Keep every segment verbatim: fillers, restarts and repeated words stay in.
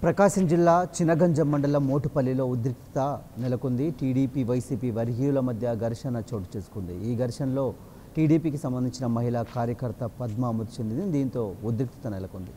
ప్రకాశం జిల్లా చినగంజం మండలం మోటుపల్లిలో ఉద్రిక్తత నెలకొంది. టీడీపీ వైసీపీ వర్గీయుల మధ్య ఘర్షణ చోటు చేసుకుంది. ఈ ఘర్షణలో టీడీపీకి సంబంధించిన మహిళా కార్యకర్త పద్మ మృతి చెందింది. దీంతో ఉద్రిక్తత నెలకొంది.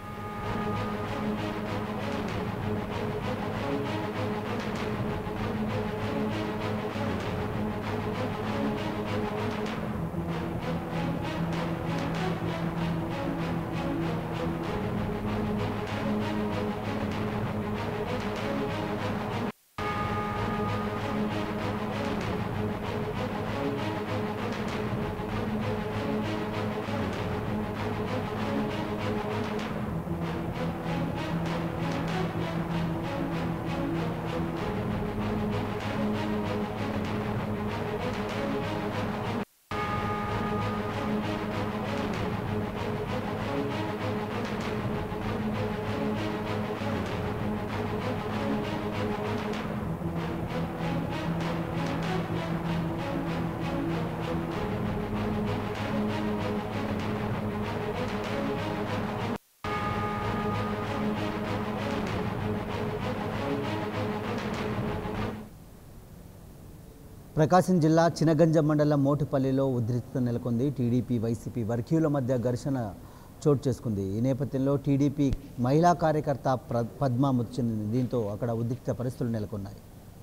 ప్రకాశం జిల్లా చినగంజం మండలం మోటుపల్లిలో ఉద్రిక్తత నెలకొంది. టీడీపీ వైసీపీ వర్గీయుల మధ్య ఘర్షణ చోటు చేసుకుంది. ఈ నేపథ్యంలో టీడీపీ మహిళా కార్యకర్త పద్మ మృతి చెందింది. దీంతో అక్కడ ఉద్రిక్త పరిస్థితులు నెలకొన్నాయి.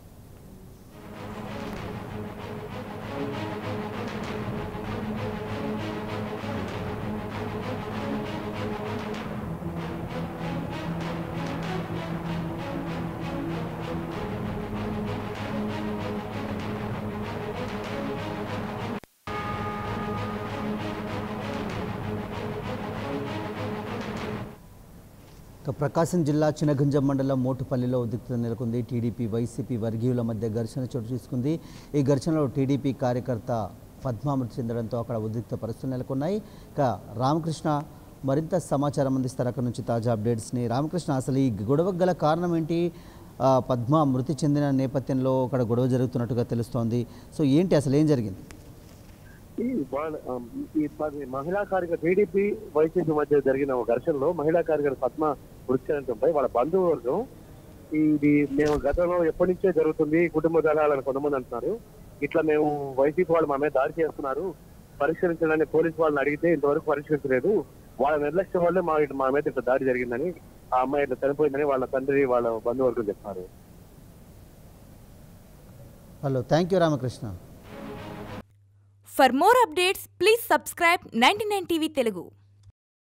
ప్రకాశం జిల్లా చినగంజం మండలం మోటుపల్లిలో ఉద్రిక్తత నెలకొంది. టీడీపీ వైసీపీ వర్గీయుల మధ్య ఘర్షణ చోటు చేసుకుంది. ఈ ఘర్షణలో టీడీపీ కార్యకర్త పద్మ మృతి చెందడంతో అక్కడ ఉద్రిక్త పరిస్థితులు నెలకొన్నాయి. ఇక రామకృష్ణ మరింత సమాచారం అందిస్తారు అక్కడ నుంచి తాజా అప్డేట్స్ని. రామకృష్ణ, అసలు ఈ గొడవకు గల కారణం ఏంటి? పద్మ మృతి చెందిన నేపథ్యంలో అక్కడ గొడవ జరుగుతున్నట్టుగా తెలుస్తోంది. సో ఏంటి అసలు ఏం జరిగింది? ఈ మహిళా కార్యకర్త టీడీపీ వైసీపీ మధ్య జరిగిన ఘర్షణలో మహిళా కార్యకర్త పద్మ మృతి చెందడంపై వాళ్ళ బంధువర్గం ఇది మేము గతంలో ఎప్పటి నుంచే జరుగుతుంది, కుటుంబ దళాలని కొంతమంది అంటున్నారు. ఇట్లా మేము వైసీపీ వాళ్ళు మా మీద దాడి చేస్తున్నారు, పరిష్కరించడానికి పోలీసు వాళ్ళని అడిగితే ఇంతవరకు పరిష్కరించలేదు, వాళ్ళ నిర్లక్ష్యం వల్లే మా మా మీద ఇట్లా దాడి జరిగిందని, ఆ అమ్మాయి ఇట్లా చనిపోయిందని వాళ్ళ తండ్రి వాళ్ళ బంధువర్గం చెప్తున్నారు. Hello, thank you Ramakrishna. For more updates, please subscribe ninety-nine T V Telugu.